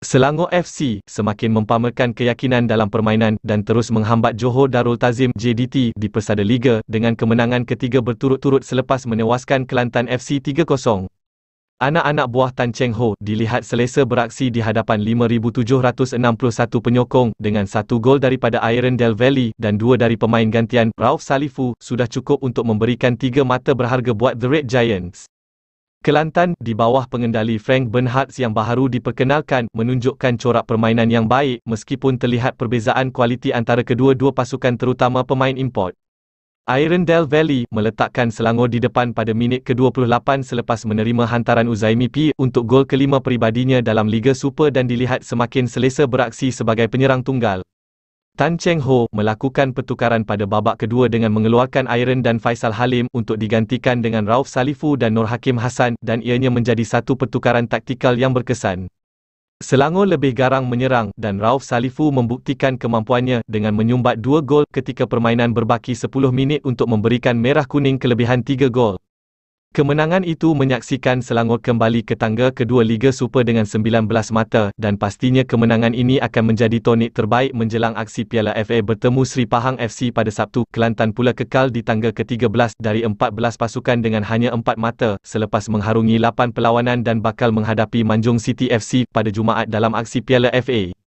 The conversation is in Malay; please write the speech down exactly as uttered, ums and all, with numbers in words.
Selangor F C semakin mempamerkan keyakinan dalam permainan dan terus menghambat Johor Darul Tazim J D T di Persada Liga dengan kemenangan ketiga berturut-turut selepas menewaskan Kelantan F C tiga kosong. Anak-anak buah Tan Cheng Ho dilihat selesa beraksi di hadapan lima ribu tujuh ratus enam puluh satu penyokong dengan satu gol daripada Irondale Valley dan dua dari pemain gantian. Rauf Salifu sudah cukup untuk memberikan tiga mata berharga buat The Red Giants. Kelantan, di bawah pengendali Frank Bernhardt yang baharu diperkenalkan, menunjukkan corak permainan yang baik meskipun terlihat perbezaan kualiti antara kedua-dua pasukan terutama pemain import. Irondale Valley meletakkan Selangor di depan pada minit ke dua puluh lapan selepas menerima hantaran Uzaimi P untuk gol kelima peribadinya dalam Liga Super dan dilihat semakin selesa beraksi sebagai penyerang tunggal. Tan Cheng Ho melakukan pertukaran pada babak kedua dengan mengeluarkan Iron dan Faisal Halim untuk digantikan dengan Rauf Salifu dan Nur Hakim Hassan dan ianya menjadi satu pertukaran taktikal yang berkesan. Selangor lebih garang menyerang dan Rauf Salifu membuktikan kemampuannya dengan menyumbat dua gol ketika permainan berbaki sepuluh minit untuk memberikan merah kuning kelebihan tiga gol. Kemenangan itu menyaksikan Selangor kembali ke tangga kedua Liga Super dengan sembilan belas mata dan pastinya kemenangan ini akan menjadi tonik terbaik menjelang aksi Piala F A bertemu Sri Pahang F C pada Sabtu. Kelantan pula kekal di tangga ke tiga belas dari empat belas pasukan dengan hanya empat mata selepas mengharungi lapan perlawanan dan bakal menghadapi Manjung City F C pada Jumaat dalam aksi Piala F A.